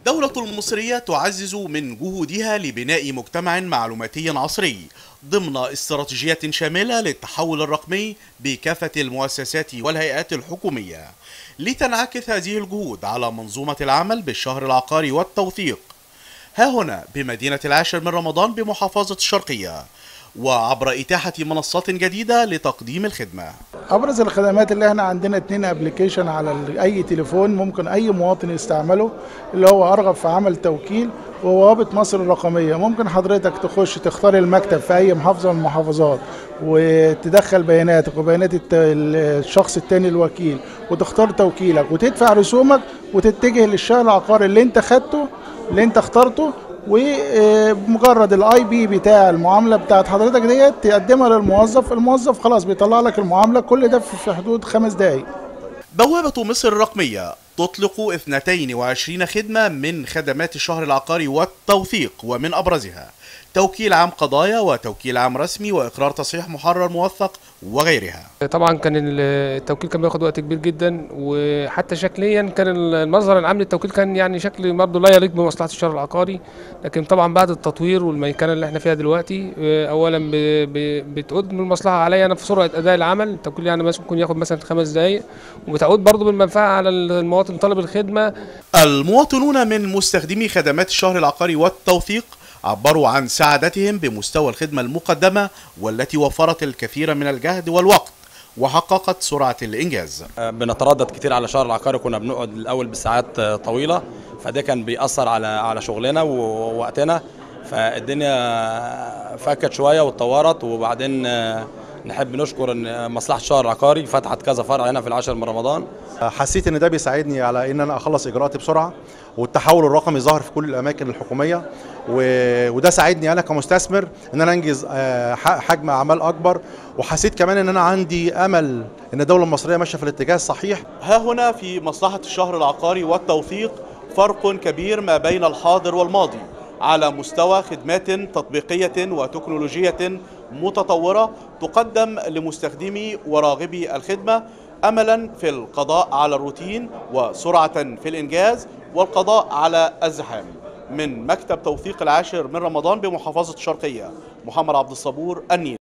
الدولة المصرية تعزز من جهودها لبناء مجتمع معلوماتي عصري ضمن استراتيجية شاملة للتحول الرقمي بكافة المؤسسات والهيئات الحكومية، لتنعكس هذه الجهود على منظومة العمل بالشهر العقاري والتوثيق ها هنا بمدينة العاشر من رمضان بمحافظة الشرقية، وعبر إتاحة منصات جديدة لتقديم الخدمة. ابرز الخدمات اللي احنا عندنا 2 ابلكيشن على اي تليفون ممكن اي مواطن يستعمله، اللي هو ارغب في عمل توكيل وبوابه مصر الرقميه. ممكن حضرتك تخش تختار المكتب في اي محافظه من المحافظات وتدخل بياناتك وبيانات الشخص التاني الوكيل وتختار توكيلك وتدفع رسومك وتتجه للشهر العقاري اللي انت خدته اللي انت اخترته، ومجرد الاي بي بتاع المعامله بتاعت حضرتك ديت تقدمها للموظف، الموظف خلاص بيطلع لك المعامله، كل ده في حدود 5 دقائق. بوابة مصر الرقمية تطلق 22 خدمة من خدمات الشهر العقاري والتوثيق، ومن أبرزها توكيل عام قضايا وتوكيل عام رسمي وإقرار تصحيح محرر موثق وغيرها. طبعا كان التوكيل كان بياخد وقت كبير جدا، وحتى شكليا كان المظهر العام للتوكيل كان يعني شكل برضه لا يليق بمصلحه الشهر العقاري. لكن طبعا بعد التطوير والميكنه اللي احنا فيها دلوقتي، اولا بتعود من المصلحه عليا انا في سرعه اداء العمل. التوكيل يعني ممكن ياخد مثلا 5 دقائق، وبتعود برضه بالمنفعه على المواطن طالب الخدمه. المواطنون من مستخدمي خدمات الشهر العقاري والتوثيق عبروا عن سعادتهم بمستوى الخدمة المقدمة، والتي وفرت الكثير من الجهد والوقت وحققت سرعة الإنجاز. بنتردد كتير على الشهر العقاري، كنا بنقعد الأول بالساعات طويلة، فده كان بيأثر على شغلنا ووقتنا، فالدنيا فكت شوية واتطورت. وبعدين نحب نشكر ان مصلحة الشهر العقاري فتحت كذا فرع هنا في العاشر من رمضان. حسيت ان ده بيساعدني على ان انا اخلص اجراءاتي بسرعه، والتحول الرقمي ظهر في كل الاماكن الحكوميه، وده ساعدني انا كمستثمر ان انا انجز حجم اعمال اكبر. وحسيت كمان ان انا عندي امل ان الدوله المصريه ماشيه في الاتجاه الصحيح. ها هنا في مصلحة الشهر العقاري والتوثيق فرق كبير ما بين الحاضر والماضي على مستوى خدمات تطبيقية وتكنولوجية متطورة تقدم لمستخدمي وراغبي الخدمة، أملا في القضاء على الروتين وسرعة في الإنجاز والقضاء على الزحام. من مكتب توثيق العاشر من رمضان بمحافظة الشرقية، محمد عبد الصبور، النيل.